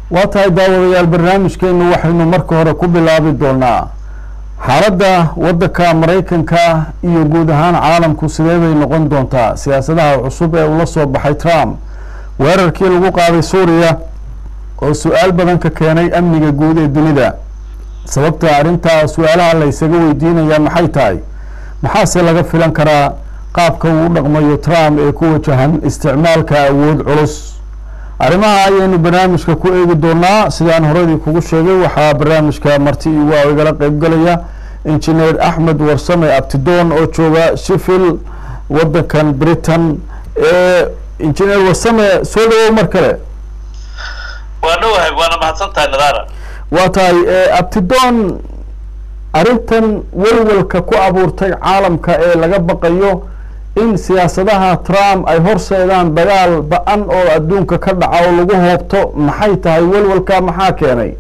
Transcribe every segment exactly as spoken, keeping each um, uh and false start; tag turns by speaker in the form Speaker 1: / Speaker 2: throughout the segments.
Speaker 1: واتاي داوديال برنامجكeennu waxaynu marka hore ku bilaabi doonaa xaaladda waddanka Mareykanka iyo guud ahaan caalamku sidee bay noqon doontaa siyaasadaha cusub ee uu la soo baxay Trump weerarkii lagu qaaday Suuriya oo su'aal badan ka keenay amniga guud ee dunida sababta arinta su'aalaha la isaga weydiinaya maxay tahay maxaa laga filan karaa qaabka uu dhaqmayo Trump ee ku wajahan isticmaalka awood culus arrimaha ayaynu barnaamijka ku eegi doonaa sidaan horadii kugu sheegay waxa barnaamijka marti waa igala qayb galaya injineer Axmed Warsame Abtidoon oo jooga Sheffield waddankan Britain ee injineer Warsame soo dhawow mar kale
Speaker 2: waana wahay waana mahadsantahay nadaara
Speaker 1: waa tahay Abtidoon arintan walwalka ku abuurtay caalamka ee laga baqayo in siyaasadaha Trump ay horseedaan dagaal ba'an oo adduunka ka dhaca oo lagu hoobto maxay tahay walwalka maxaa keenay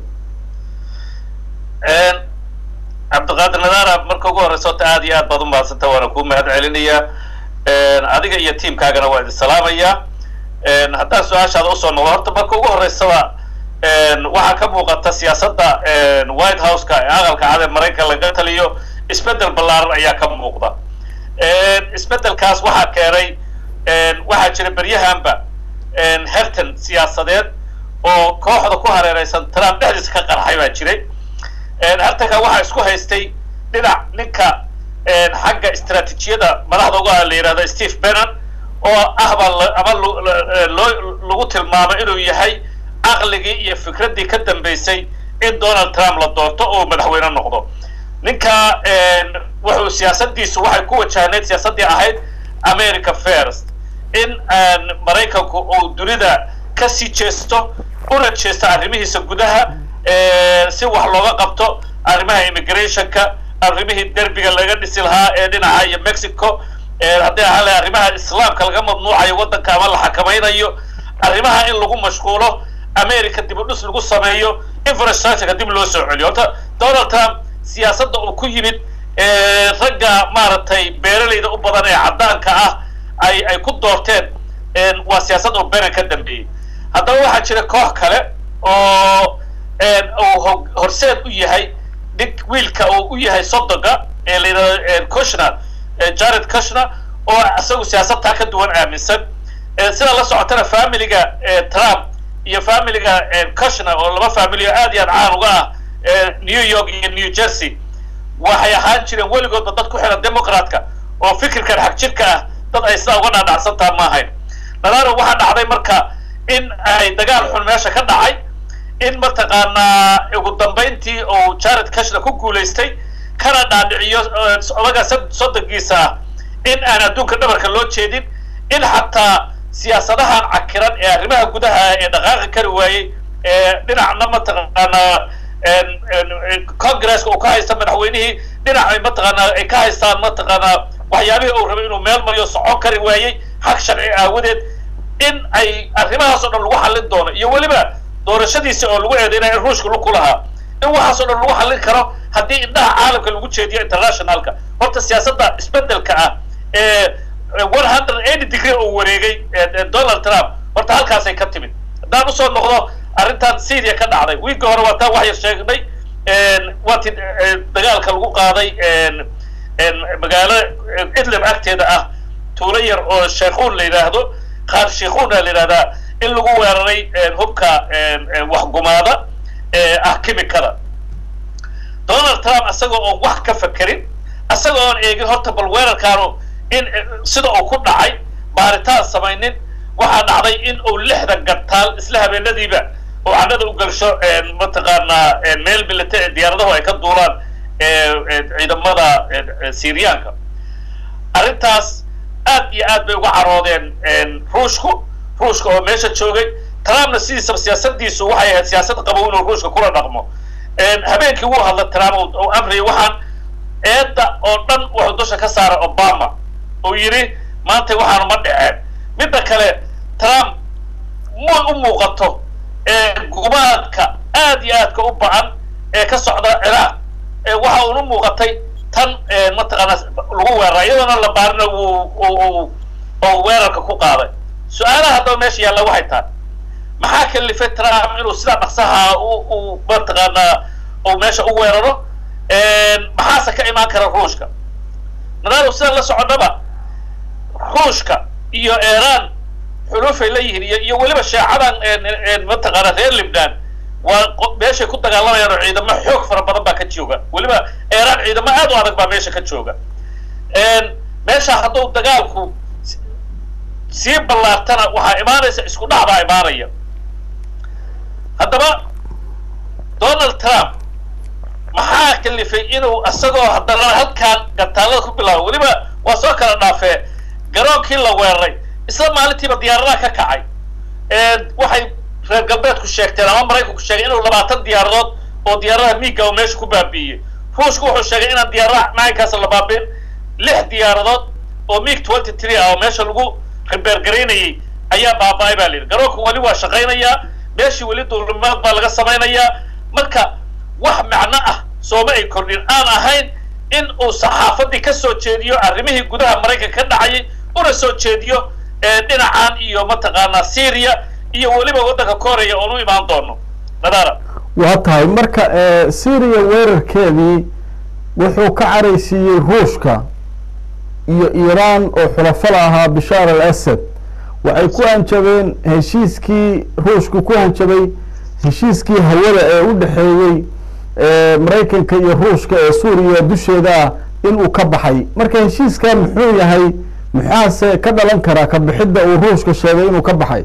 Speaker 2: een Abdulqaadir Nadaara marka ugu horeyso aad iyo aad baad u mahadsantahay waana ku mahad celinayaa een adiga iyo teamkaagana waa idin salaamaya een haddaan su'aashaada u soo noqdo horta marka ugu horeysa een waxa ka muuqata siyaasadda een White House-ka ee aqalka cad ee Mareykanka laga taliyo isbedel ballaaran ayaa ka muuqda een isbedelkaas waxa keenay een waxa jira baryahanba een hertan siyaasadeed oo kooxda ku hareeraysan Trump dhexdiisa ka qarxay baa jiray een hartanka waxa isku haystay dhinac ninka een xagga istiraatiijiyada madaxda ugu ah la yiraahdo Steve Bannon oo ah ama lagu tilmaamay inuu yahay aqligii iyo fikradii ka dambeysay in Donald Trump la doorto oo madaxweyne noqdo ninka een wuxuu siyaasadiisu waxay ku wajahneed siyaasadii ahayd America First in aan Mareykanku uu dunida ka sii jeesto una jeesto arrimihiisa gudaha ee si wax looga qabto arrimaha immigrationka arrimihii derbiga laga dhisi lahaa ee dhinaca iyo Mexico ee haddii hal arrimaha islaamka laga mamnuucayo waddanka ama la xakamaynayo arrimaha in lagu mashquulo America dib u dhis lagu sameeyo infrastructure dib loo soo celiyo horta Donald Trump siyaasadda uu ku yimid ee ragga maartay beeralayda u badan ee cadaanka ah ay ay ku doorteen een waa siyaasad oo Bannon ka dambeeyay haddaba waxa jira koox kale oo een uu horseed u yahay dik wiilka uu u yahay sodoga ee la yiraahdo Kushner Jared Kushner oo asagu siyaasadda ka duwan aaminsan ee sida la socotana familiga Trump iyo familiga Kushner oo laba family aad iyo caan uga ah New York iyo New Jersey waxay ahaan jireen weligood dad ku xiran Democratka oo fikirkan xaq jirka ah dad ay sida uga dhaadhacsantaa ma ahayn nadaaro waxa dhacday marka in ay dagaal xun meesha ka dhacay in mataqaana ugu dambeyntii oo Jared Kushner ku guuleystay kana dhaadhiciyo odaga sodogiisa in aan adduunka dhabarka loo jeedin in xataa siyaasadahan cakiran ee arrimaha gudaha ee dhaqaaqi kari waayay ee dhinacna mataqaana een Congress oo ka haysta madaxweynihii dhinaca mataqaana ay ka haystaan mataqaana waxyaabihii uu rabay inuu meel mariyo socon kari waayay xaq sharci aawadeed in ay arrimahaas oo dhan lagu xallin doono iyo waliba doorashadiisa oo lagu eedeynay Ruushka lagu kulaha in waxaas oo dhan lagu xallin karo haddii indhaha caalamka lagu jeediyo internationalka horta siyaasadda isbedelka ah ee one hundred eighty degree oo wareegay Donald Trump horta halkaas ay ka timid haddaan u soo noqdo arrintan Syria ka dhacday wiilka hore waa taa wax yar sheegnay een waati dagaalka lagu qaaday een een magaalo Idlib agteeda ah tuulo yar oo Sheekhuun la yiraahdo qaar Sheekhuun la yiraahdaa in lagu weeraray hubka wax gumaada ee ah kimikada Donald Trump asagoo oo wax ka fakirin asagoo aan eegin horta bal weerarkaanu in sida uu ku dhacay baaritaan samaynin waxa dhacday in uu lixdan gantaal isla habeenadiiba oo cadada u galsho een mataqaana meel military diyaaradaha ay ka duulaan ee ciidamada Syriyaanka arrintaas aad iyo aad bay uga caroodeen een Ruushku Ruushka oo meesha joogay Trumpna sidiisa siyaasadiisu waxay ahayd siyaasad qabow inuu Ruushka kula dhaqmo een habeenkii uu hadla Trump oo amray waxaan eedda oo dhan wuxuu dusha ka saaray Obama oo yiri maanta waxaan ma dhaceen midda kale Trump ma u muuqato ee gumaadka aad iyo aad ka u baahan ee ka socda Iraq ee waxa uu u muuqatay tan ee mataqaana lagu weeraray iyadoo la baarna uu oo weerarka ku qaaday su'aalaha hadda meesha yaalla waxay tahay maxaa kalifay Trump inuu sida dhaqsaha uu martaqaana oo meesha u weeraro maxaase ka imaan kara Ruushka nadaal sida la socodaba Ruushka iyo Iran xulufay leeyihiin iyo waliba shaacadan martaqaana reer Lebanon waa meesha ku dagaalamayaan ciidamo xoog fara badan baa ka jooga waliba Iran ciidamo aad u adag baa meesha ka jooga een meesha hadduu dagaalku si ballaartana waxa imaanaysa isku dhac baa imaanaya haddaba Donald Trump maxaa kalifay inuu asagoo haddana halkaan gantaalada ku bilaabo waliba waa soo kala dhaafee garoonkii la weeraray isla maalintiiba diyaaradaha ka kacay een waxay reer galbeedku sheegteen ama Mareykanku sheegay inuu labaatan diyaaradood oo diyaaradaha miiga oo meesha ku baabiiyay Ruushku wuxuu sheegay inaan diyaaradaha naankaas la baabin lix diyaaradood oo miig twenty three ah oo meesha lagu repair gareynayay ayaa baabay baa leeyahay garoonku wali waa shaqeynaya meeshii wali dowlad baa laga sameynaya marka wax macno ah sooma ay kordhin aan ahayn in uu saxaafadii ka soo jeediyo arrimihii gudaha Mareykanka ka dhacay una soo jeediyo dhinacan iyo mataqaana Syria iyo waliba waddanka Korea oo u imaan doono nadaara
Speaker 1: waa tahay marka Syria weerarkeedii wuxuu ka careysiiyay Ruushka iyo Iran oo xulafada ahaa Bashar al-Assad waxay ku hanjabeen heshiiskii Ruushku ku hanjabay heshiiskii hawada ee u dhaxeeyay Mareykanka iyo Ruushka ee Suuriya dusheeda in uu ka baxay marka heshiiskan muxuu yahay maxaase ka dhalan kara ka bixida uu Ruushka sheegay inuu ka baxay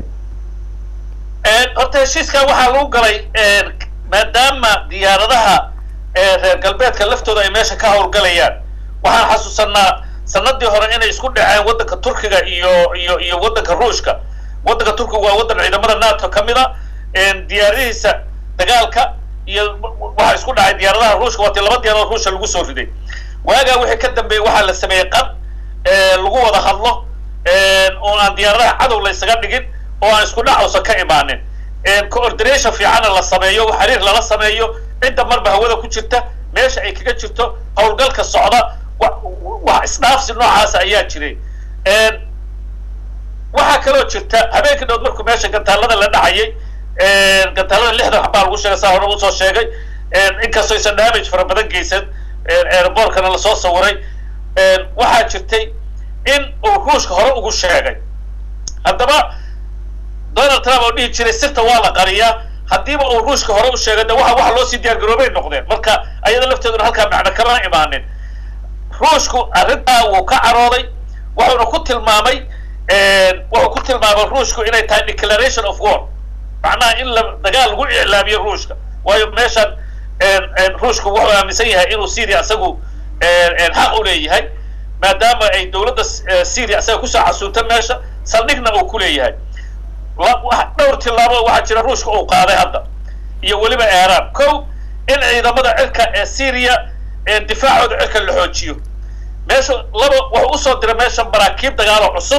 Speaker 2: ee horta heshiiskan waxa lagu galay maadaama diyaaradaha ee reer galbeedka laftooda ay meesha ka howlgalayaan waxaan xasuusanaa sanadii hore inay isku dhaceen waddanka Turkiga iyo iyo iyo waddanka Ruushka waddanka Turkiga waa waddan ciidamada NATO kamida een diyaaradiisa dagaalka iyo waxa isku dhacay diyaaradaha Ruushka waa laba diyaarad Ruushka lagu soo riday waaga wixii ka dambeeyay waxa la sameeyay qad ee lagu wada hadlo ee oo aan diyaaradaha cadow la isaga dhigin oo aan isku dhac ka imaanin een coordination fiican la sameeyo xiriir lala sameeyo inta marba hawada ku jirta meesha ay kaga jirto howlgalka socda wax isdhaafsi noocaas ayaa jiray een waxa kale oo jirta habeenkii dhow markuu meesha gantaalada la dhacayay een gantaalada lixdan xabaa lagu sheegay saa hore uu soo sheegay een inkastoo aysan damage fara badan geysan een airportkana la soo sawiray een waxa jirtay in uu Ruushka hore ugu sheegay haddaba Donald Trump oo dhigi jiray sirta waa la qariyaa hadiiba uu Ruushka hore u sheegay waxa waxa loo sii diyaar garoobay noqdeen marka ayada lafteedu halka macna kama imaanin Ruushku arrinta uu ka carooday wuxuu ku tilmaamay ee wuxuu ku tilmaamay Ruushku inay tahay declaration of war macnaha in la dagaal lagu iclaamiyo Ruushka waayo meeshan ee Ruushku wuxuu aaminsan yahay inuu Syria asagu ee xaq u leeyahay maadaama ay dawladda Syria asaga ku soo xasuuntay meesha saldhigna uu ku leeyahay wax dhowr tilaabo waxa jira Ruushka uu qaaday hadda iyo waliba Iran kow in ciidamada cirka ee Syria ee difaacooda cirka la xoojiyo meesha laba wuxuu u soo diray meesha maraakiib dagaal cusub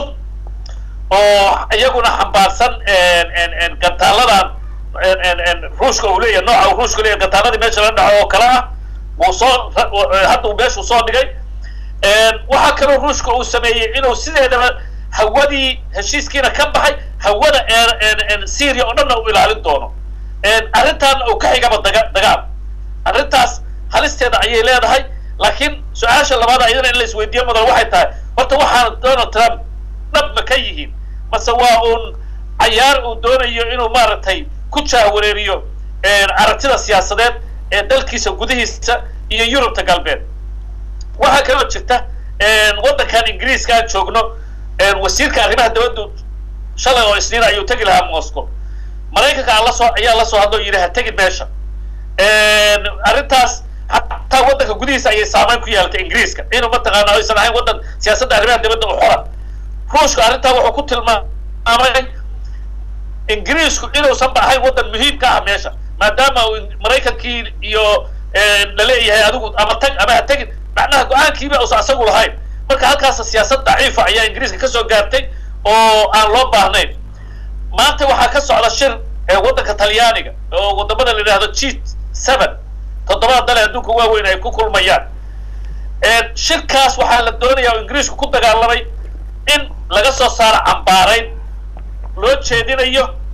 Speaker 2: oo iyaguna xambaarsan een een een gantaaladan een een Ruushka uu leeyahay nooca Ruushka leeyahay gantaaladii meesha la dhaco oo kala ah uu soo hadda uu meesha soo dhigay een waxa kale Ruushka uu sameeyay inuu sideedaba hawadii heshiiskiina ka baxay hawada ee ee Syria oo dhan uu ilaalin doono een arrintan uu ka xigaba dagaal arrintaas halisteeda ayay leedahay laakiin su'aasha labaad ayadana in la isweydiiyo mudan waxay tahay horta waxaan Donald Trump dhab ma ka yihiin mase waa uun cayaar uu doonayo inuu maaragtay ku jaawareeriyo een aragtida siyaasadeed ee dalkiisa gudihiisa iyo Yurubta galbeed waxa kale oo jirta een waddankan Ingiriiska aan joogno een wasiirka arrimaha dibadda shalay oo isniin ayuu tagi lahaa Moscow Mareykanka la soo ayaa la soo hadlo yiri ha tagi meesha een arrintaas hatta waddanka gudihiisa ayay saameyn ku yeelatay Ingiriiska inuu mataqaana aysan ahayn waddan siyaasadda arrimaha dibadda u xora Ruushka arrinta wuxuu ku tilmaamay Ingiriisku inuu san ahayn waddan muhiim ka ah meesha maadaama Mareykankii iyo la leeyahay adigu ama tag ama tag macnaha go'aankiiba uu asagu lahayn marka halkaas siyaasad daciif ayaa Ingiriiska ka soo gaartay oo aan loo baahnayn maanta waxa ka socda shir ee waddanka Talyaaniga oo wadamada la yiraahdo G seven toddoba dal adduunka waaweyn ay ku kulmayaan ee shirkaas waxa la doonayaa Ingiriisku ku dagaalamay in laga soo saaro cambaarayn loo jeedinayo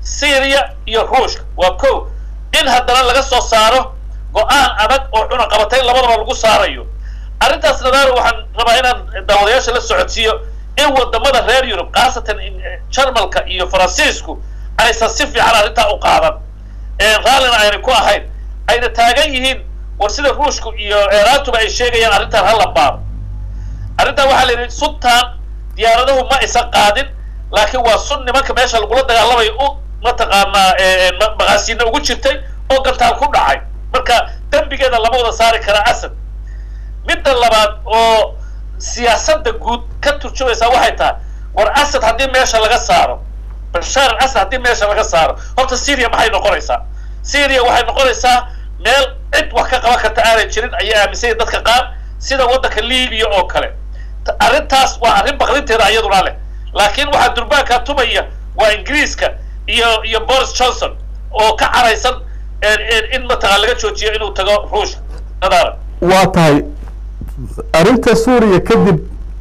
Speaker 2: Syria iyo Ruushka waa kow in haddana laga soo saaro go'aan adag oo cunaqabatay labadaba lagu saarayo arrintaas nadaaro waxaan rabaa inaan daawadayaasha la socodsiiyo in wadamada reer Yurub qaasatan Jarmalka iyo Faransiisku aysan si fiican arrinta u qaadan ee raalina ay ku ahayn ayna taagan yihiin war sida Ruushku iyo Iiraantuba ay sheegayaan arrintan hal baab arrinta waxa la yiri sultan diyaaradahu ma isa qaadin laakiin waa sun nimanka meesha lagu dagaalamay u mataqaana ee baqaasina ugu jirtay oo gantaal ku dhacay marka dambigeeda lama wada saari kara Asad midda labaad oo siyaasadda guud ka turjumaysa waxay tahay war Asad hadii meesha laga saaro Bashar al-Assad hadii meesha laga saaro horta Syria maxay noqonaysaa Syria waxay noqonaysaa meel cid wax ka qaban karta aanay jirin ayaa aaminsan dadka qaar sida wadanka Liibiya oo kale arrintaas waa arrin baqrinteeda iyaduna leh laakiin waxa durbaanka tumaya waa Ingiriiska iyo iyo Boris Johnson oo ka caraysan in mataqaan laga joojiyo inuu tago Ruushka nadaara
Speaker 1: waa tahay arrinta Suuriya kadib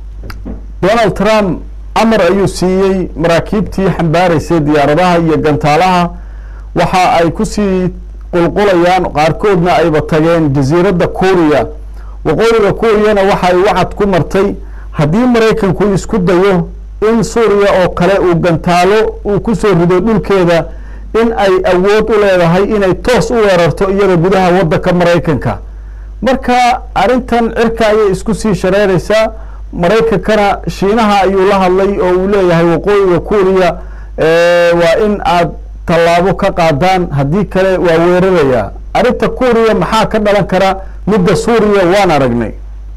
Speaker 1: Donald Trump amar ayuu siiyey maraakiibtii xambaaraysay diyaaradaha iyo gantaalaha waxa ay ku sii qulqulayaan qaarkoodna ayba tageen jasiiradda Kuuriya waqooyiga Kuuriyana waxa ay wacad ku martay haddii Mareykanku isku dayo in Suuriya oo kale uu gantaalo uu ku soo rido dhulkeeda in ay awood u leedahay inay toos u weerarto iyada gudaha waddanka Mareykanka marka arrintan cirka ay isku sii shareeraysaa Mareykankana Shiinaha ayuu la hadlay oo uu leeyahay waqooyiga Kuuriya ee waa in aad talaabo ka qaadaan haddii kale waa weeraraya arrinta Kuuriya maxaa ka dhalan kara midda Suuriya waan aragnay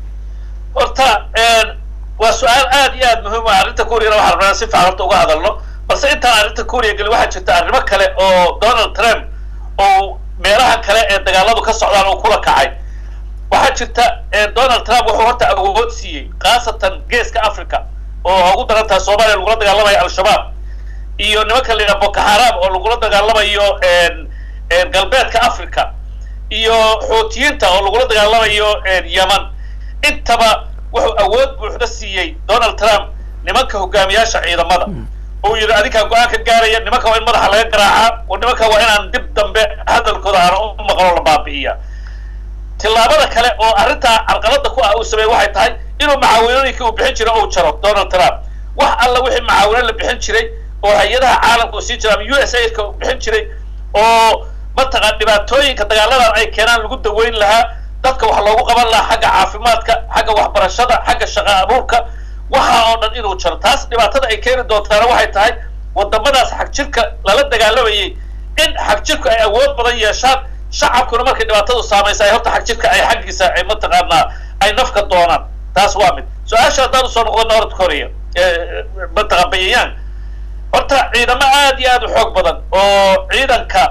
Speaker 2: horta ee waa su'aal aad iyo aad muhiim ah arrinta Kuuriya waxa rabnaa si fiican uga hadalno balse inta arrinta Kuuriya gal waxa jirta arrimo kale oo Donald Trump oo meelaha kale ee dagaaladu ka socdaan oo kula kacay waxa jirta Donald Trump wuxuu horta awood siiyay qaasatan geeska Afrika oo ugu daranta Soomaaliya lagu dagaalamayo al-Shabaab iyo nimanka la Boko Haram oo lagu dagaalamayo een een galbeedka Afrika iyo Xuutiyiinta oo lagu dagaalamayo Yemen intaba wuxuu awood buuxda siiyay Donald Trump nimanka hogaamiyaasha ciidamada oo yiri adinka go'aan ka gaaraya nimanka waa in madaxa laga garaaca oo nimanka waa inaan dib dambe hadalkooda aan u maqlo la baabi'iya tilaabada kale oo arrinta carqalada ku ah uu sameeyay waxay tahay inuu macaawinooyinka uu bixin jiray oo jaro Donald Trump wax alla wixii macaawino la bixin jiray oo hay'adaha caalamka sii jira U S A ka bixin jiray oo mataqaan dhibaatooyinka dagaaladan ay keenaan lagu daweyn lahaa dadka wax loogu qaban lahaa xagga caafimaadka xagga waxbarashada xagga shaqo abuurka waxa oo dhan inuu jaro taas dhibaatada ay keeni doontaan waxay tahay wadamadaas xaq jirka lala dagaalamayay in xaq jirku ay awood badan yeeshaan shacabkuna markay dhibaatadu saameysay horta xaq jirka ay xaqiisa ay mataqaana ay nafka doonaan taas waa mid su'aasha hadaan soo noqdo North Korea ee mataqabayaan horta ciidamo aad iyo aad u xoog badan oo ciidanka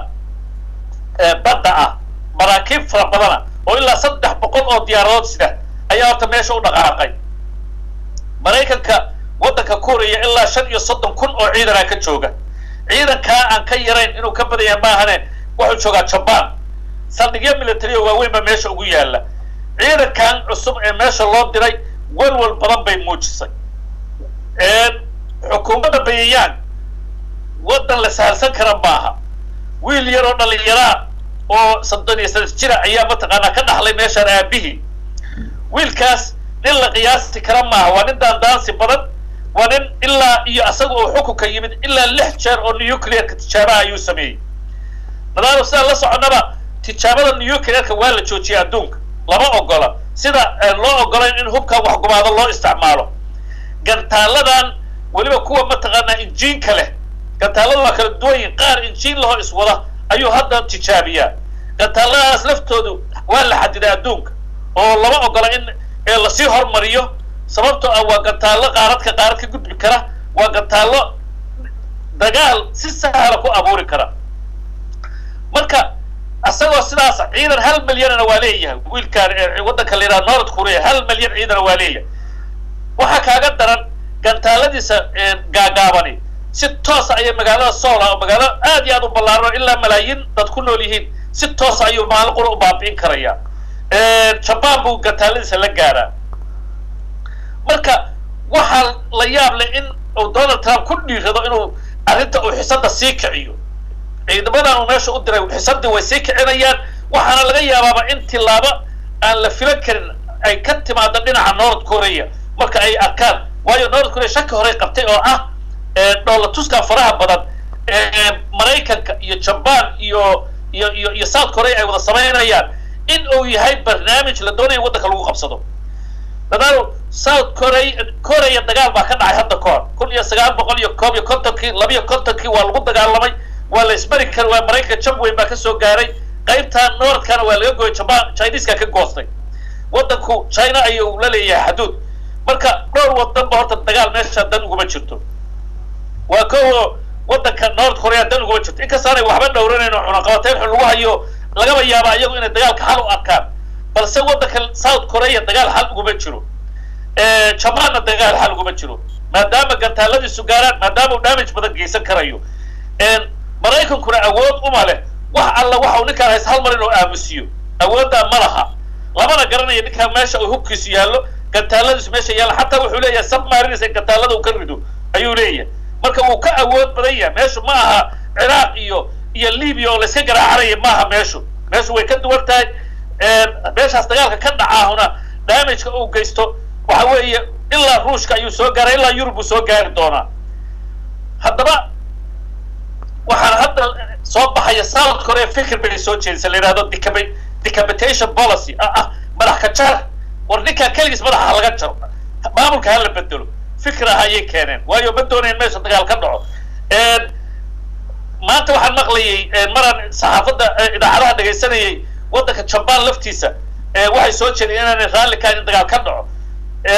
Speaker 2: ee badda ah maraakiib fara badan oo ilaa saddex boqol oo diyaaradood sida ayaa horta meesha u dhaqaaqay Mareykanka waddanka Korea ilaa shan iyo soddon kun oo ciidan ka jooga ciidanka aan ka yarayn inuu ka badan yahay maahan wuxuu joogaa Japan saldhigyo military oo waaweyn ba meesha ugu yaala ciidankan cusub ee meesha loo diray walwal badan bay muujisay ee xukuumadda Pyongyang waddan la saarsan kara maaha wiil yar oo dhalinyaro oo soddon iyo saddex jir ayaa mataqaana ka dhaxlay meeshan aabihi wiilkaas nin la qiyaasi kara maaha waa nin daandaansi badan waa nin ilaa iyo asaga oo xukunka yimid ilaa lix jeer oo nuclear ka tijaabada ayuu sameeyay nadaaro sida la soconaba tijaabada nuclear-ka waa la joojiyay adduunka lama ogola sida loo ogolayn in hubka wax gumaado loo isticmaalo gantaaladan waliba kuwa mataqaana injiinka leh gantaalada waa kala duwan qaar injiin loo iswada ayuu hadda tijaabiyaa gantaaladaas laftoodu waa la xadiday adduunka oo lama ogola in ee la sii hormariyo sababtoo ah waa gantaalo qaaradka qaarad ka gudbi kara waa gantaalo dagaal si sahal ku abuuri kara marka asagoo sidaas ciidan hal milyan waa leeyahay wiilkaan waddanka la yiraahdo North Korea hal milyan ciidan waa leeyahay waxa kaaga daran gantaaladiisa gaagaabani si toos ah ay magaalada Seoul oo magaalo aad iyo aad u ballaaran ilaa malaayiin dad ku nool yihiin si toos ah ayuu maalin qura u baabi'in karaya ee Japan buu gantaaladiisa la gaaraa marka waxa la yaab leh in Donald Trump ku dhiirado inuu arrinta uu xisada sii kiciyo ciidamadan uu meesha u diray xisadii way sii kicinayaan waxaana laga yaabaaba in tilaabo aan la filan karin ay ka timaado dhinaca North Korea marka ay arkaan waayo North Korea shaki hore qabtay oo ah dowlad tuska faraha badan ee Mareykanka iyo Japan iyo iyo iyo South Korea ay wada sameynayaan in uu yahay barnaamij la doonayo waddanka lagu qabsado dadaal South Korea Korea dagaal baa ka dhacay hadda koor kun iyo sagaal boqol iyo koob iyo kontonkii laba iyo kontonkii waa lagu dagaalamay waa la isbari kar waa Mareykanka jab weyn baa ka soo gaaray qaybta North-kana waa laga gooyay Japan Chinese-ka ka goostay waddanku China ayuu la leeyahay xuduud marka dhowr waddan ba horta dagaal meesha dan ugu ma jirto waa koo waddanka North Korea dan ugu ma jirto in ka saanay waxba dhowranayno cunaqabateyn xul lagu hayo laga yaabo ayagu inay dagaalka xal u arkaan balse waddanka South Korea dagaal xal ugu ma jiro ee Japan dagaal xal ugu ma jiro maadaama gantaaladiisu gaaraan maadaama uu damage badan geysan karayo ee Mareykankuna awood uma leh wax alla waxa uu ninkaan hays hal mar inuu aamusiyo awoodda ma laha lamana garanayo ninkaan meesha uu hubkiisu yaallo gantaaladiisu meesha yaalla xataa wuxuu leeyahay submarines ee gantaalada uu ka rido ayuu leeyahay marka uu ka awood badan yahay meeshu ma aha Iraq iyo iyo Libya oo la iska garaacaray ma aha meeshu meeshu way ka duwan tahay ee meeshaas dagaalka ka dhacaahuna damage-ka uu geysto waxa weeye ilaa Ruushka ayuu soo gaaray ilaa Yurub uu soo gaari doonaa haddaba waxaan hadda soo baxaya South Korea fikir bay soo jeedisay la yiraahdo decapitation policy ah ah madax ka jar war ninka kaligiis madaxa laga jaro maamulka hal la bedelo fikra ayay keeneen waayo ma doonayeen meesha dagaal ka dhaco ee maanta waxaan maqlayay maran saxaafadda idaacadaha dhageysanayay waddanka Japan laftiisa ee waxay soo jeediyeen inay raalli ka in dagaal ka dhaco ee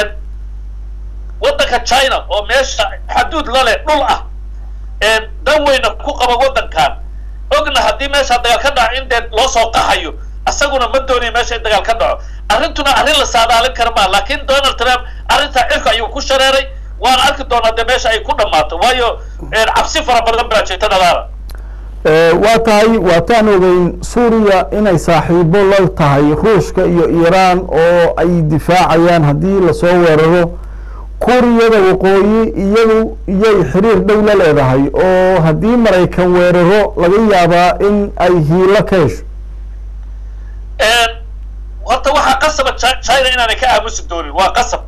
Speaker 2: waddanka China oo meesha xuduud la leh dhul ah ee dan weyna ku qaba waddankan ogna haddii meesha dagaal ka dhaco in dad loo soo qaxayo asaguna ma doonayo meesha dagaal ka dhaco arrintuna arrin la saadaalin karo ma laakiin Donald Trump arrinta cirka ayuu ku shareeray waan arki doonaa de meesha ay ku dhamaato waayo cabsi fara badan baa jirta dadaala
Speaker 1: waa tahay waa taan ogeyn Suuriya inay saaxiibo la tahay Ruushka iyo Iiraan oo ay difaacayaan haddii la soo weeraro Kuuriyada waqooyi iyadu iyay xiriir dhow la leedahay oo haddii Mareykan weeraro laga yaabaa in ay hiilo ka hesho
Speaker 2: ee horta waxa qasab China inaanay ka aamusi doonin waa qasab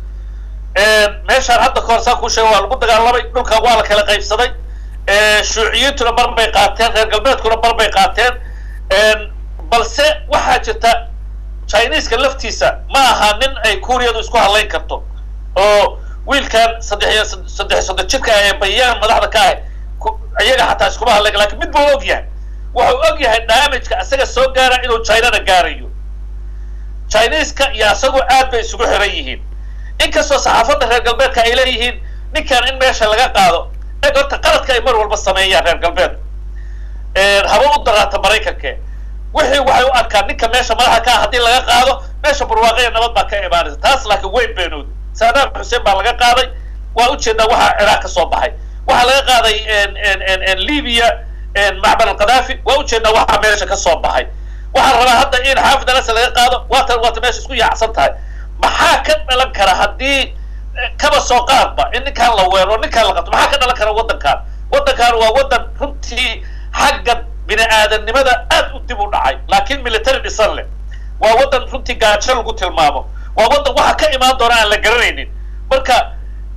Speaker 2: ee meeshaan hadda koorsa ku sheegay waa lagu dagaalamay dhulka waa la kala qaybsaday ee shuuciyaduna bar bay qaateen reer galbeedkuna bar bay qaateen ee balse waxa jirta Chinese-ka laftiisa ma aha nin ay Kuuriyadu isku halayn karto oo wiilkan saddex saddex saddex jirka ay bayaan madaxda ka ah ayaga xataa isku halayn laakiin mid buu og yahay wuxuu og yahay damage-ka asaga soo gaara inuu China-na gaarayo Chinese-ka iyo asagu aad bay isugu xiran yihiin inkastoo saxaafadda reer galbeedka ay leeyihiin ninkan in meesha laga qaado ee horta qaladka ay mar walba sameeyaan reer galbeed ee haba u daraata Mareykanka wixii waxay u arkaan ninka meesha madaxa ka hadii laga qaado meesha barwaaqo nabad baa ka imaanaysa taas laakiin way beenood Saddam Hussein baa laga qaaday waa u jeedaa waxa Iraq ka soo baxay waxa laga qaaday en en en Libya en Macbar al-Qaddafi waa u jeedaa waxa meesha ka soo baxay waxa rabaa hadda in xaafid al-Asad laga qaado waata waata meesha isku yaacsan tahay maxaa ka dhalan kara hadii kaba soo qaadba in ninkan la weero ninkan la qabto maxaa ka dhalan kara waddankan waddankan waa waddan runtii xagga bini'aadanimada aad u dib u dhacay laakiin military dhisan leh waa waddan runtii gaajo lagu tilmaamo waa waddan waxa ka imaan doona aan la garanaynin marka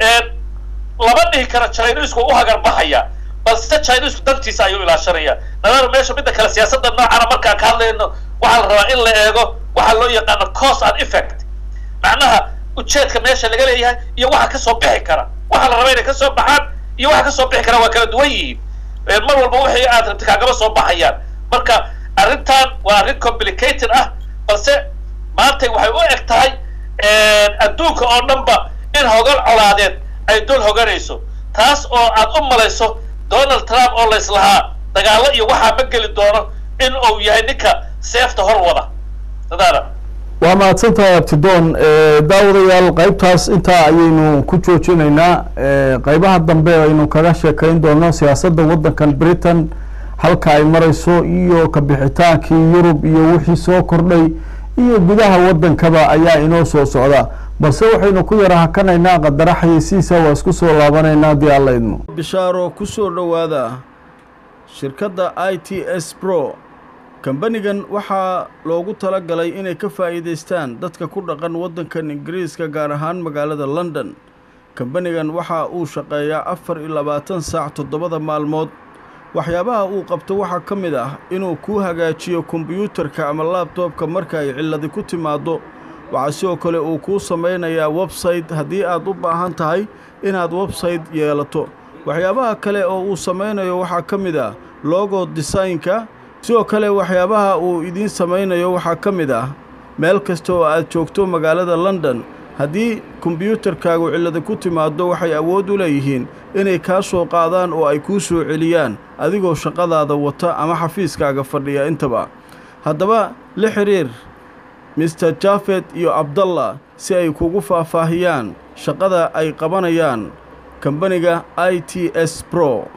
Speaker 2: lama dhihi karo Chinese-ku u hagar baxaya balse Chinese-ku dantiisa ayuu ilaashanaya nadaar meesha midda kale siyaasadda noocan marka ka hadlayno waxa la rabaa in la eego waxa loo yaqaan cause and effect macnaha ujeedka meesha laga leeyahay iyo waxa ka soo bixi kara waxa la rabaa inay ka soo baxaan iyo waxa ka soo bixi kara waa kala duwan yihiin mar walba wixii aad rabtay kaagaba soo baxayaan marka arrintan waa arrin complicated ah balse maanta waxay u eg tahay adduunka oo dhanba in hogal colaadeed ay dul hoganayso taas oo aad u malayso Donald Trump oo la islahaa dagaalo iyo waxa ma geli doono in uu yahay ninka seefta hor wada tadara
Speaker 1: waa mahadsantahay Abtidoon daawadayaal qaybtaas intaa ayaynu ku joojinaynaa qaybaha dambe aynu kaga sheekayn doono siyaasadda waddankan Britain halka ay marayso iyo ka bixitaankii Yurub iyo wixii soo kordhay iyo gudaha waddankaba ayaa inoo soo socda balse waxaynu ku yara hakanaynaa qadar xayeysiisa waa isku soo laabanaynaa dii alla idmo bishaaro ku soo dhawaada shirkadda I T S Pro. Kambanigan waxaa loogu talagalay inay ka faa'iideystaan dadka ku dhaqan waddankan Ingiriiska gaar ahaan magaalada London. Kambanigan waxa uu shaqeeyaa afar iyo labaatan saac toddobada maalmood. waxyaabaha uu qabto waxa ka mid ah inuu ku hagaajiyo kombiyuutarka ama laptopka marka ay ciladi ku timaado. waxa sidoo kale uu ku sameynayaa website haddii aad u baahan tahay inaad website yeelato. waxyaabaha kale oo uu sameynayo waxa ka mid ah logo design-ka. sidoo kale waxyaabaha uu idin sameynayo waxa ka mid ah meel kasta oo aad joogto magaalada London haddii kombiyuutarkaagu cilada ku timaado waxay awood u leeyihiin inay ka soo qaadaan oo ay ku soo celiyaan adigoo shaqadaada wata ama xafiiskaaga fadhiya intaba. haddaba la xiriir Mister Jafet iyo Abdallah si ay kugu faahfaahiyaan shaqada ay qabanayaan kambaniga I T S Pro.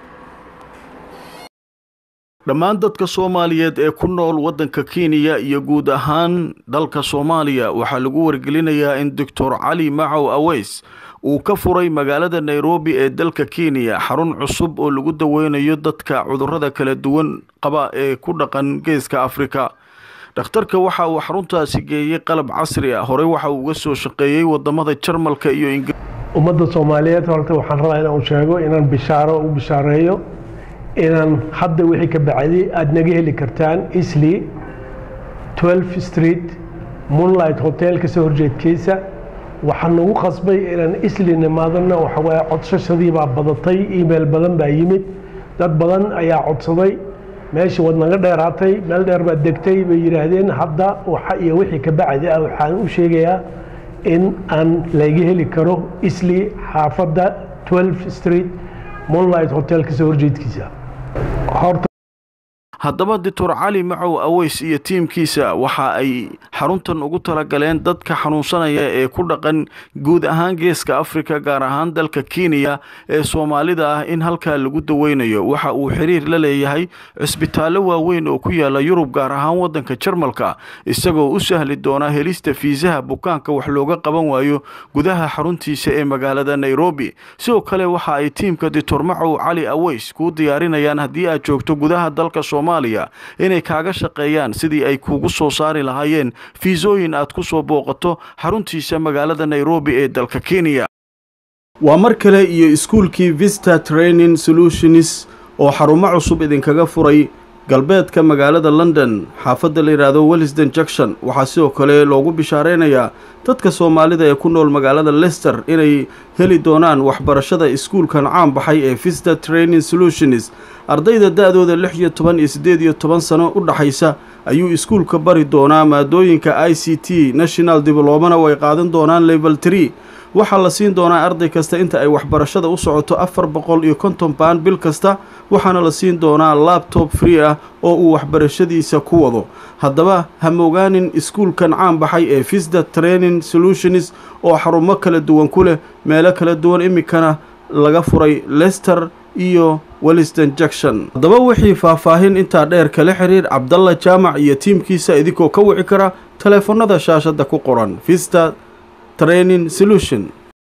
Speaker 1: dhammaan dadka Soomaaliyeed ee ku nool waddanka Kenya iyo guud ahaan dalka Soomaaliya waxaa lagu wargelinayaa in Doctor Cali Macow Aweys uu ka furay magaalada Nairobi ee dalka Kenya xarun cusub oo lagu daweynayo dadka cudurrada kala duwan qaba ee ku dhaqan geeska Afrika. dhakhtarka waxa uu xaruntaasi geeyay qalab casri ah. hore waxa uu uga soo shaqeeyay wadamada Jarmalka iyo Ingiriiska.
Speaker 3: ummadda Soomaaliyeed horta waxaan rabaa inaan sheego inaan bishaaro u bishaareeyo inaan hadda wixii ka bacday aad naga heli kartaan Eastleigh twelve Street Moonlight Hotel ka soo horjeedkiisa. waxaan ugu qasbay inaan Eastleigh nimaadana waxa way codsashadii baa badatay, email badan baa yimid, dad badan ayaa codsaday, meeshii wad naga dheeraatay, meel dheer baa degtay bay yiraahdeen. hadda waxa iyo wixii ka bacday waxaan u sheegayaa in aan laga heli karo Eastleigh xaafadda twelve Street Moonlight Hotel ka soo horjeedkiisa.
Speaker 1: haddaba Doctor Cali Macow Aweys iyo tiimkiisa waxa ay xaruntan ugu talagaleen dadka xanuunsanaya ee ku dhaqan guud ahaan geeska Afrika gaar ahaan dalka Kenya ee Soomaalida ah in halka lagu daweynayo. waxa uu xiriir la leeyahay cisbitaallo waaweyn oo ku yaala Yurub gaar ahaan waddanka Jarmalka isagoo u sahli doona helista fiisaha bukaanka wax looga qaban waayo gudaha xaruntiisa ee magaalada Nairobi. sidoo kale waxa ay tiimka Doctor Macow Cali Aweys ku diyaarinayaan haddii aad joogto gudaha dalka Soomaaliya inay kaaga shaqeeyaan sidii ay kugu soo saari lahaayeen fiisooyin aad ku soo booqato xaruntiisa magaalada Nairobi ee dalka Kenya. waa mar kale iyo iskuulkii Vista Training Solutions oo xarumo cusub idinkaga furay galbeedka magaalada London xaafadda la yiraahdo Willesden Junction. waxaa sidoo kale loogu bishaareynaya dadka Soomaalida ee ku nool magaalada Leicester inay heli doonaan waxbarashada iskuulkan caan baxay ee Vista Training Solutions. ardayda da'dooda lix iyo toban iyo siddeed iyo toban sano u dhaxaysa ayuu iskuulka bari doonaa maadooyinka I C T National Diploma way qaadan doonaan level three. waxaa la siin doonaa arday kasta inta ay waxbarashada u socoto afar boqol iyo konton pound bil kasta. waxaana la siin doonaa laptop free ah oo uu waxbarashadiisa ku wado. haddaba ha mogaanin iskuulkan caan baxay ee Vista Training Solutions oo xarumo kala duwan ku leh meelo kala duwan imikana laga furay Leicester iyo Willesden Junction. haddaba wixii faahfaahin intaa dheer kala xiriir Abdallah Jaamac iyo tiimkiisa idinkoo ka wici kara telefoonada shaashada ku qoran. Vista Training Solution.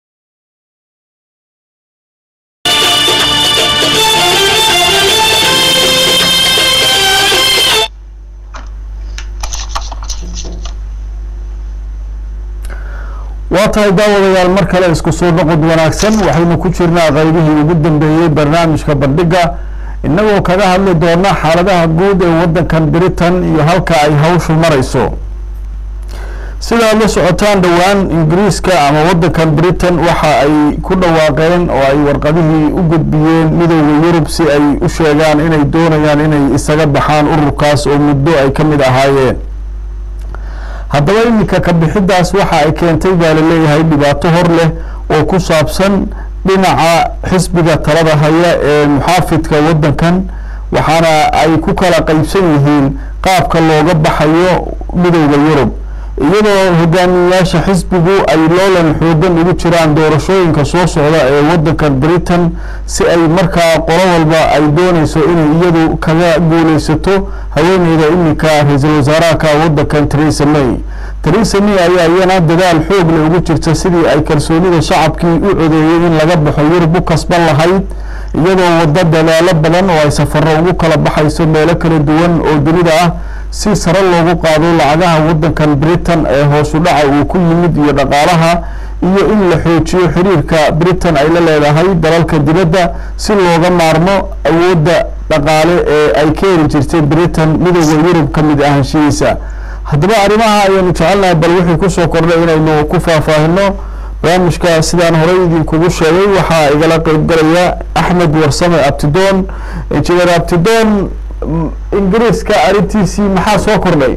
Speaker 4: waa tahay daawadayaal mar kale isku soo noqod wanaagsan. waxaynu ku jirnaa qaybihii ugu dambeeyay barnaamijka bandhiga inagoo kaga hadli doona xaaladaha guud ee waddankan Britain iyo halka ay hawshu marayso. sida la socotaan dhawaan Ingiriiska ama waddankan Britain waxa ay ku dhawaaqeen oo ay warqadihii u gudbiyeen midowga Yurub si ay u sheegaan inay doonayaan inay isaga baxaan ururkaas oo muddo ay ka mid ahaayeen. haddaba iminka ka bixidaas waxa ay keentay baa la leeyahay dhibaato hor leh oo ku saabsan dhinaca xisbiga talada haya ee muxaafidka waddankan waxaana ay ku kala qaybsan yihiin qaabka looga baxayo midowga Yurub iyadoo hogaamiyaasha xisbigu ay loolan xoogan ugu jiraan doorashooyinka soo socda ee waddankan Britain si ay markaa qolo walba ay doonayso inay iyadu kaga guuleysato haweeneyda iminka ra'iisul wasaaraha waddankan Theresa May. Theresa May ayaa iyana dadaal xoog leh ugu jirta sidii ay kalsoonida shacabkii u codeeyay in laga baxo Yurub u kasban lahayd
Speaker 1: iyadoo waddo dadaalo badan oo ay safarro ugu kala baxayso meelo kala duwan oo dunida ah si sare loogu qaado lacagaha waddankan Britain ee hoos u dhaca uu ku yimid iyo dhaqaalaha iyo in la xoojiyo xiriirka Britain ay la leedahay dalalka dibadda si looga maarmo awoodda dhaqaale ee ay ka heli jirtay Britain midowga Yurub ka mid ahaanshihiisa haddaba arrimaha ayaynu jecelnahay bal wixii ku soo kordhay inaynu ku faahfaahino barnaamijka sidaan horey idinkugu sheegay waxaa igala qayb galaya Axmed Warsame Abtidoon injineer Abtidoon ingiriiska arrintiisii maxaa soo kordhay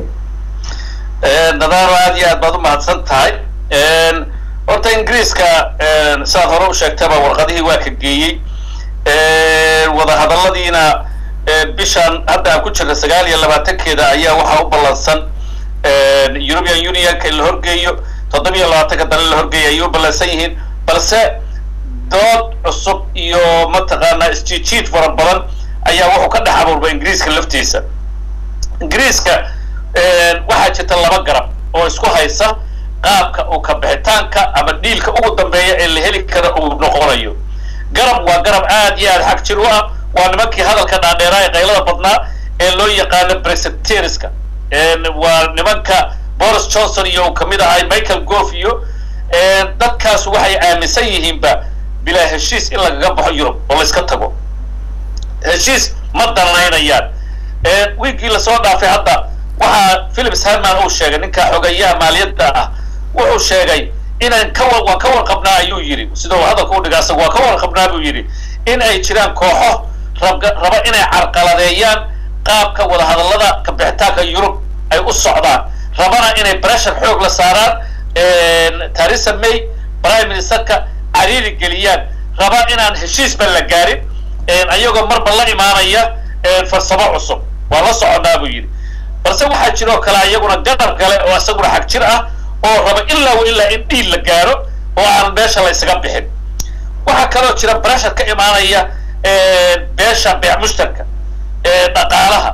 Speaker 2: nadaaro aad iyo aad baad u mahadsan tahay horta ingiriiska saad hore u sheegtaba warqadihii waa ka geeyey wadahadalladiina bishan hadda aan ku jirna sagaal iyo labaatankeeda ayaa waxaa u ballansan European Unionka in la horgeeyo toddoba iyo labaatanka dalal la horgeeyo ayay u ballansan yihiin balse dood cusub iyo mataqaanaa isjiijiid fara badan ayaa wuxuu ka dhex abuurba ingiriiska laftiisa ingiriiska waxaa jirta laba garab oo isku haysa qaabka uu ka bixitaanka ama dhiilka ugu dambeeya ee la heli karo uu noqonayo garab waa garab aad iyo aad xag jir u ah waa nimankii hadalka dhaadheeraa ee qaylada badnaa ee loo yaqaano Brexiteerska waa nimanka Boris Johnson iyo uu kamid ahay Michael Gove iyo dadkaas waxay aaminsan yihiinba bilaa heshiis in lagaga baxo Yurub oo la iska tago heshiis ma danaynayaan wiigii la soo dhaafay hadda waxa Philip Hammond uu sheegay ninka xogayaha maaliyadda ah wuxuu sheegay inaan ka war ka warqabnaa ayuu yiri sidoo hadalku u dhigaa asagoo ka warqabnaa buu yiri in ay jiraan kooxo raba inay carqaladeeyaan qaabka wada hadallada ka bixitaanka Yurub ay u socdaan rabana inay pressure xoog la saaraan Theresa May prime ministerka cariiri geliyaan raba inaan heshiisba la gaarin ayagoo marba la imaanaya farsamo cusub waa la soconaa buu yiri balse waxaa jiro kala iyaguna gadar gale oo asaguna xag jir ah oo raba ilaa wa ilaa in dhiil la gaaro oo aan beesha la isaga bixin waxa kaloo jira pressure ka imaanaya beesha beec mushtarka dhaqaalaha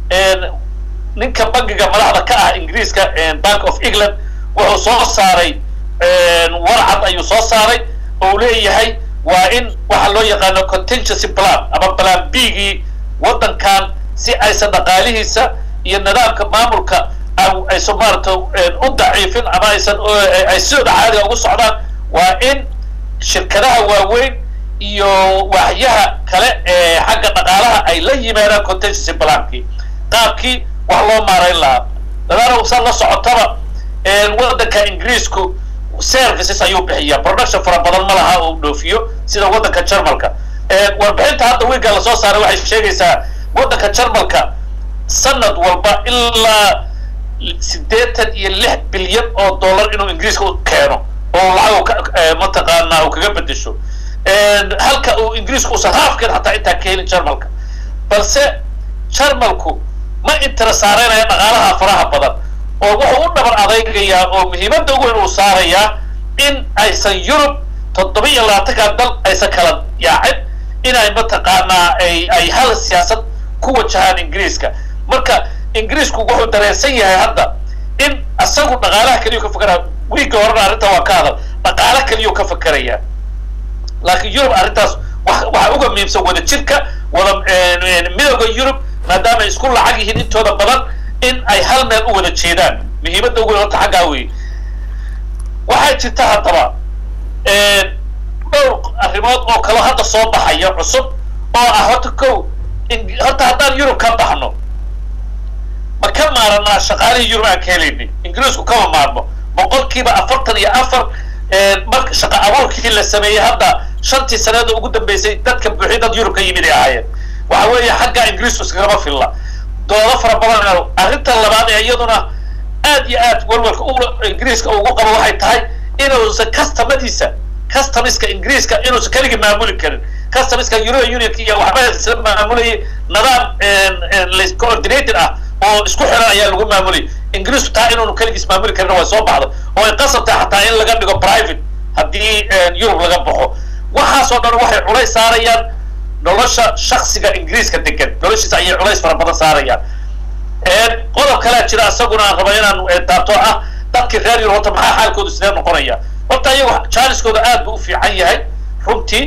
Speaker 2: ninka bangiga madaxda ka ah ingiriiska Bank of England wuxuu soo saaray warcad ayuu soo saaray oo leeyahay waa in waxa loo yaqaano contingency plan ama plan B-gii waddankan si aysan dhaqaalihiisa iyo nidaamka maamulka ay Soomaalidu u daciifin ama aysan ay soo caadi ugu socdaan waa in shirkadaha waaweyn iyo waaxyaha kale ee xagga dhaqaalaha ay la yimaadaan contingency plan-kii qaabkii wax loo maareyn lahaa dadana uu la socotaba waddanka ingiriisku services ayuu bixiyaa production fara badan ma laha oo dhoofiyo sida waddanka Jarmalka warbixinta hadda wiiga la soo saaray waxay sheegaysaa waddanka Jarmalka sanad walba ilaa sideetan iyo lix bilyan oo dollar inuu ingiriiska u keeno oo lacag mataqaanaa uu kaga bedesho halka uu ingiriisku u saraafkeed hataa intaa ka helin Jarmalka balse Jarmalku ma interesaareenaya dhaqaalaha faraha badan oo wuxuu u dhabar adaygayaa oo muhiimadda ugu weyn uu saarayaa in aysan Yurub toddoba iyo labaatanka dal aysan kala yaacin inay mataqaanaa ay ay hal siyaasad ku wajahaan ingiriiska marka ingiriisku wuxuu dareensan yahay hadda in asagu dhaqaalaha kaliya ka fakara wiiga horena arrinta waa ka hadal dhaqaala kaliya ka fakaraya laakiin Yurub arrintaas waxa uga muhiimsan wada jirka wada midowga Yurub maadaama ay isku lacag yihiin intooda badan in ay hal meel u wada jeedaan muhiimadda ugu weyn xagga weey waxaa jirta haddaba dhowr arrimood oo kale hadda soo baxaya cusub oo ah horta kow horta haddaan Yurub ka baxno ma ka maaranaa shaqaalihii Yurub aan ka helaynay ingiriisku kama maarmo boqolkiiba afartan iyo afar marka shaqa abuurkii la sameeyey hadda shantii sanada ugu dambeysay dadka buuxi dad Yurub ka yimid ay ahaayeen waxa weeye xagga ingiriisku iskagama filla doodo fara badan arrinta labaad ee iyaduna aad iyo aad walwalka uu ingiriiska ugu qabo waxay tahay inuusan customadiisa customiska ingiriiska inuusan kaliya maamuli karin customiska European Union iyo waxba isla maamulayay nidaam la coordinated ah oo isku xiran ayaa lagu maamulay ingiriisku taa inuu kaligiis maamuli karin waa soo baxdo oo ay qasabtay xataa in laga dhigo private haddii Yurub laga baxo waxaasoo dhan waxay culays saarayaan nolosha shakhsiga ingiriiska degan noloshiisa ayay culays fara badan saarayaan qodob kale jira asaguna aan rabo inaan taabto ah dadkii reer Yurub maxaa xaalkoodu sidee noqonaya horta ayagu jaaliskooda aad buu u fiican yahay runtii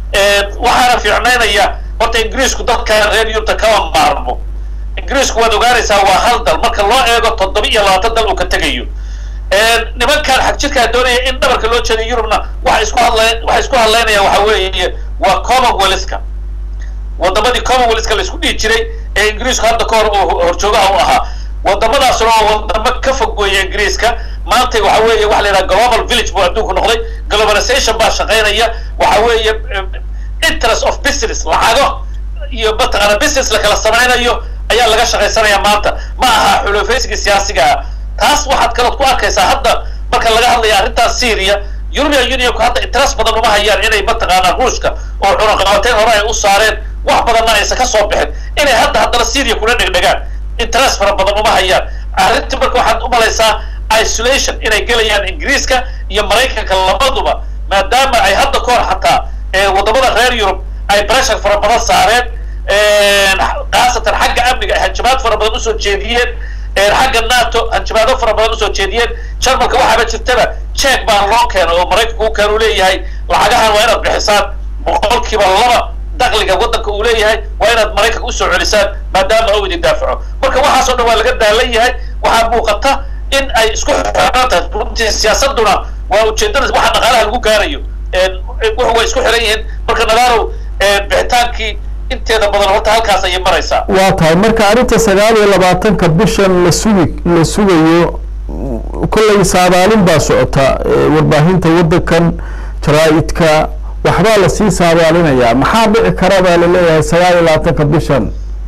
Speaker 2: waxaana fiicnaynaya horta ingiriisku dadka reer yurubta kama maarmo ingiriisku waad ogaanaysaa waa hal dal marka loo eego toddoba iyo labaatan dal uu ka tegayo nimankan xag jirkaa doonaya in dhabarka loo jeeday yurubna waxay isku hadlay waxay isku hadlaynayaan waxa weeye waa commonwealthka wadamadii commonwealthka la isku dhihi jiray ee ingiriisku hadda ka hor uu horjoogaha u ahaa wadamadaasna waa wadamo ka fog weeye ingiriiska maanta waxa weeye waxa la yidhaha global village buu adduunku noqday globalization baa shaqaynaya waxa weeye interest of business lacago iyo mataqaana business la kala samaynayo ayaa laga shaqaysanaya maanta ma aha xulufaysiga siyaasiga taas waxaad kala ku arkaysaa hadda marka laga hadlayo arrintaas Syria European Union ku hadda interest badan uma hayaan inay mataqaana Ruushka oo cunaqabateyn hore ay u saareen wax badanna aysan ka soo bixin inay hadda haddana Syria kuna dhigdhigaan interest fara badan uma hayaan arrinta marka waxaad u malaysaa isolation inay galayaan ingiriiska iyo maraykanka labaduba maadaama ay hadda ka hor xataa wadamada reer yurub ay pressure fara badan saareen qaasatan xagga amniga ay hanjabaad fara badan usoo jeediyeen xagga nato hanjabaado fara badan usoo jeediyeen jarmalka waxaaba jirtaba check baa loo keeno oo maraykanku u keeno leeyahay lacagahan waa inaad bixisaan boqolkiiba laba dakhliga waddanka uu leeyahay waa inaad maraykanka usoo celisaan maadaama uu idin daafaco marka waxaasoo dhan waa laga daalan yahay waxaa muuqata in ay isku xiran tahay runtii siyaasaduna waa ujeedada waxa dhaqaalaha lagu gaarayo wuxuu way isku xiran yihiin marka nagaarow bixitaankii inteeda badan horta halkaas ayay maraysaa
Speaker 1: waa tahay marka arrinta sagaal iyo labaatanka bishan la sugi la sugayo kolley saadaalin baa socota warbaahinta waddankan jaraa'idka waxbaa lasii saadaalinayaa maxaa dhici kara baa laleeyahay sagaal iyo labaatanka bishan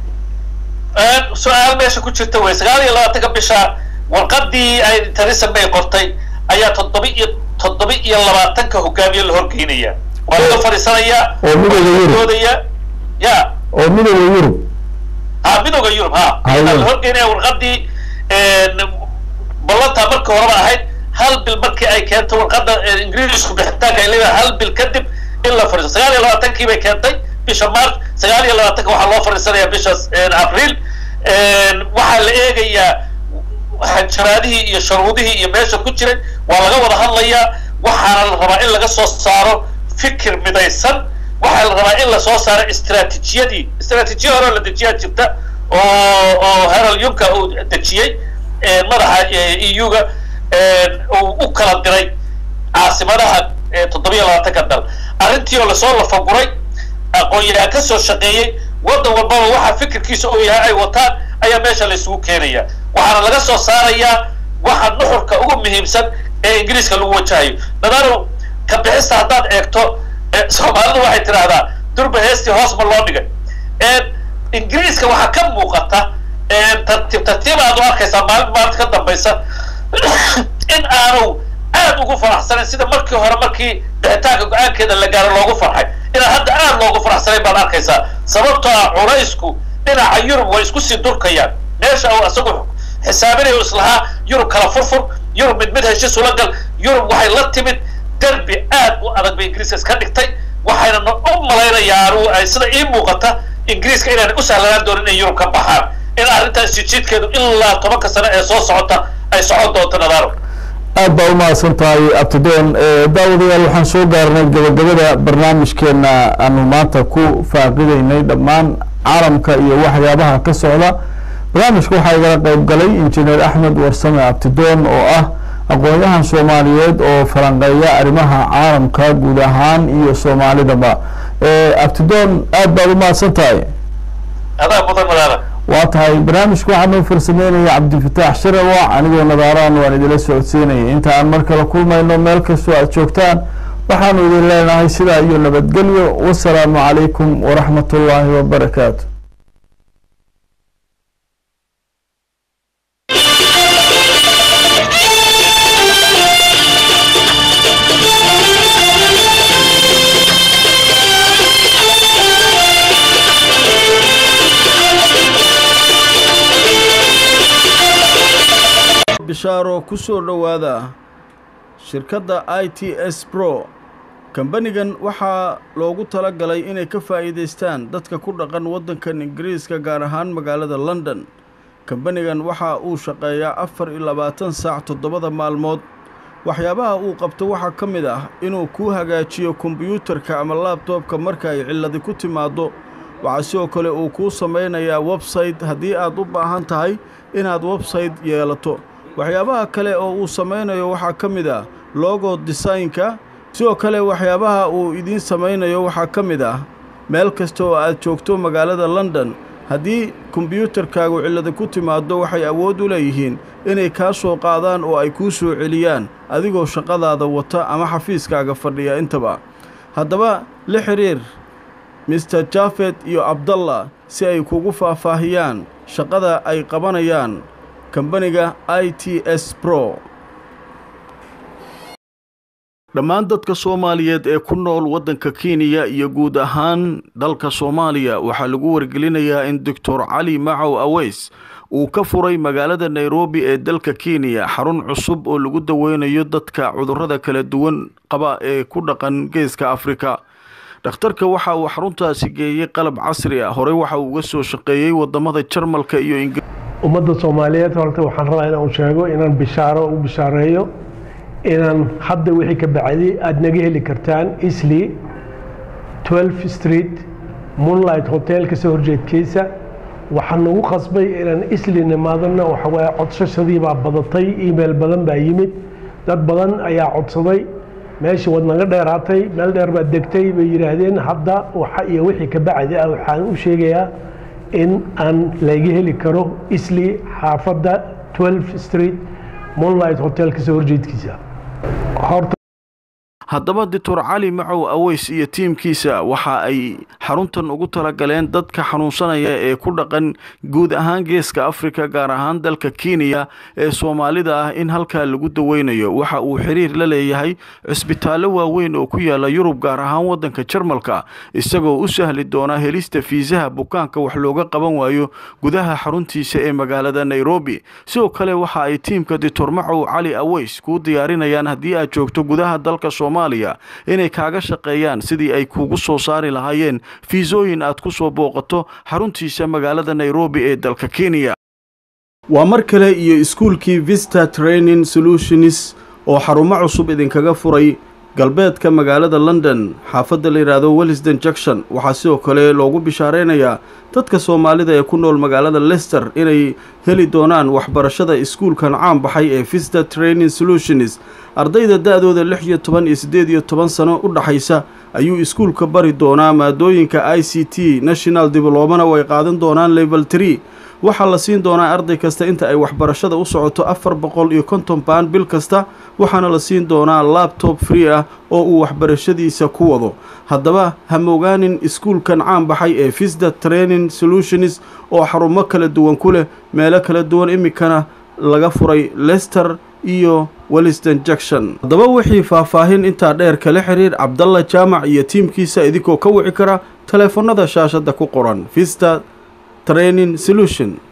Speaker 2: su-aal meesha ku jirta wey sagaal iyo labaatanka bisha warqadii ay Theresa May qortay ayaa toddoba iyo toddoba iyo labaatanka hogaamiye la horgeynaya waa laga fariisanayaa
Speaker 1: oo midowga yurub
Speaker 2: ya
Speaker 1: oo midowga yurub
Speaker 2: ha midowga yurub ha la horgeynaya warqadii ballanta marka horeba ahayd hal bil markii ay keento warqada ingiriisku bixitaanka ay leedahay hal bil kadib in la fariiso sagaal iyo labaatankii bay keentay bisha march sagaal iyo labaatanka waxaa loo fariisanayaa bisha abriil waxaa la eegayaa hanjabaadihii iyo sharuudihii iyo meesha ku jiray waa laga wada hadlayaa waxaana la rabaa in laga soo saaro fikir midaysan waxaa la rabaa in lasoo saaro istiraatiijiyadii istiraatiijiya hore la dejiyaa jirta oo oo Harold Juncker uu dejiyey madaxa E U-ga uu u kala diray caasimadaha toddoba iyo labaatanka dal arrintii oo lasoo lafaguray aqoon-yahan ka soo shaqeeyey waddan walbaba waxa fikirkiisa uu yahay ay wataan ayaa meesha la isugu keenaya waxaana laga soo saarayaa waxa nuxurka ugu muhiimsan ee ingiriiska lagu wajahayo nadaaro ka bixista haddaad eegto Soomaalidu waxay tiraahdaa durba heestii hoos ma loo dhigay ingiriiska waxaa ka muuqata tartiib tartiib aad u arkaysaa maalin maalinta ka dambaysa in aanu aad ugu faraxsanayn sida markii hore markii bixitaanka go-aankeeda la gaaro loogu farxay inaan hadda aad loogu faraxsanayn baad arkaysaa sababtoo ah culaysku dhinaca yurub way isku sii durkayaan meesha uu isagu xisaabinayo islahaa yurub kala furfur yurub mid mid heshiis ula gal yurub waxay la timid derbi aad u adag bay ingiriiska iska dhigtay waxayna u malaynayaa sida ii muuqata ingiriiska inaanay u sahlanaan doonin inay yurub ka baxaan in arrintaas jijiidkeedu ilaa tobanka sano ee soo socota ay socon doonto nadaaro
Speaker 1: aad baa u mahadsan tahay abtidoon daawadayaal waxaan soo gaarnay gabagabada barnaamijkeena aanu maanta ku faaqidaynay dhammaan caalamka iyo waxyaabaha ka socda barnaamijka waxaa igala qayb galay injineer axmed warsame abtidoon oo ah aqoon-yahan soomaaliyeed oo falanqeeya arrimaha caalamka guud ahaan iyo soomaalidaba abtidoon aad baad u mahadsan tahay
Speaker 2: adaa mudan nadaara
Speaker 1: waa tahay barnaamijka waxaa noo farsameynaya cabdifataax sharawa anigoo nadaaraan waan idila socodsiinaya inta aan mar kale kulmayno meel kastoo aad joogtaan waxaanu idin leenahay sidaa iyo nabadgelyo wasalaamu calaykum waraxmat ullaahi wabarakaatu bishaaro ku soo dhowaada shirkadda I T S Pro kambanigan waxaa loogu talagalay inay ka faa'iidaystaan dadka ku dhaqan waddankan Ingiriiska gaar ahaan magaalada London kambanigan waxa uu shaqeeyaa afar iyo labaatan saac toddobada maalmood waxyaabaha uu qabto waxaa ka mid ah inuu kuu hagaajiyo kombiyuutarka ama laabtoobka marka ay cilladi ku timaaddo. waxaa sidoo kale uu kuu samaynayaa website haddii aad u baahan tahay inaad website yeelato. waxyaabaha kale oo uu samaynayo waxaa ka mid ah logo design-ka. sidoo kale waxyaabaha uu idiin samaynayo waxaa ka mid ah meel kasta oo aad joogto magaalada London haddii kombiyuutarkaagu cillada ku timaaddo waxay awood u leeyihiin inay kaa soo qaadaan oo ay kuu soo celiyaan adigoo shaqadaada wata ama xafiiskaaga fadhiya intaba. haddaba la xiriir mister Jafet iyo Abdallah si ay kugu faahfaahiyaan shaqada ay qabanayaan kambaniga I T S Pro. dhammaan dadka Soomaaliyeed ee ku nool waddanka Kenya iyo guud ahaan dalka Soomaaliya waxaa lagu wargelinayaa in Doctor Cali Macow Aweys uu ka furay magaalada Nairobi ee dalka Kenya xarun cusub oo lagu daweynayo dadka cudurrada kala duwan qaba ee ku dhaqan geeska Afrika. dhakhtarka waxa uu xaruntaasi geeyay qalab casri ah. hore waxa uu uga soo shaqeeyay wadamada Jarmalka iyo Ingiriiska.
Speaker 3: ummadda Soomaaliyeed horta waxaan rabaa inaan sheego inaan bishaaro u bishaareeyo inaan hadda wixii ka bacday aad naga heli kartaan Eastleigh twelfth Street Moonlight Hotel ka soo horjeedkiisa. waxaan ugu qasbay inaan Eastleigh nimaadana waxa way codsashadii baa badatay, email badan baa yimid, dad badan ayaa codsaday. meesha wad naga dheeraatay, meel dheer baad degtay bay yiraahdeen. hadda waxa iyo wixii ka bacday waxaan u sheegayaa in aan laga heli karo Eastleigh xaafadda twelfth Street Moonlight Hotel ka soo horjeedkiisa.
Speaker 1: haddaba Doctor Cali Macow Aweys iyo tiimkiisa waxa ay xaruntan ugu talagaleen dadka xanuunsanaya ee ku dhaqan guud ahaan geeska Afrika gaar ahaan dalka Kenya ee Soomaalida ah in halka lagu daweynayo. waxa uu xiriir la leeyahay cisbitaallo waaweyn oo ku yaala Yurub gaar ahaan waddanka Jarmalka isagoo u sahli doona helista fiisaha bukaanka wax looga qaban waayo gudaha xaruntiisa ee magaalada Nairobi. sidoo kale waxa ay tiimka Doctor Macow Cali Aweys ku diyaarinayaan haddii aad joogto gudaha dalka Soomaaliya inay kaaga shaqeeyaan sidii ay kugu soo saari lahaayeen fiisooyin aad ku soo booqato xaruntiisa magaalada Nairobi ee dalka Kenya. waa mar kale iyo iskuulkii Vista Training Solutions oo xarumo cusub idinkaga furay galbeedka magaalada London xaafadda la yiraahdo Willesden Junction. waxaa sidoo kale loogu bishaareynaya dadka Soomaalida ee ku nool magaalada Leicester inay heli doonaan waxbarashada iskuulkan caan baxay ee Vista Training Solutions. ardayda da'dooda lix iyo toban iyo siddeed iyo toban sano u dhaxaysa ayuu iskuulka bari doonaa maadooyinka I C T National Diploma way qaadan doonaan level three. waxaa la siin doonaa arday kasta inta ay waxbarashada u socoto afar boqol iyo konton pound bil kasta. waxaana la siin doonaa laptop free ah oo uu waxbarashadiisa ku wado. haddaba ha moogaanin iskuulkan caan baxay ee Vista Training Solutions oo xarumo kala duwan ku leh meelo kala duwan imikana laga furay Leicester iyo Willesden Junction. haddaba wixii faahfaahin intaa dheer kala xiriir Abdallah Jaamac iyo tiimkiisa idinkoo ka wici kara taleefanada shaashada ku qoran. Vista Training Solution.